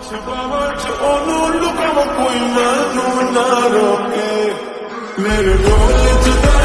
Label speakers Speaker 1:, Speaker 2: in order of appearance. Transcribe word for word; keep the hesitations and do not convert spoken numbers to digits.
Speaker 1: ਛਪਾਵਾਂ ਚ ਉਹਨੂੰ ਲੁਕਾਵਾਂ ਕੋਈ ਮੈਨੂੰ ਨਾ ਰੋਕੇ ਮੇਰੇ ਢੋਲ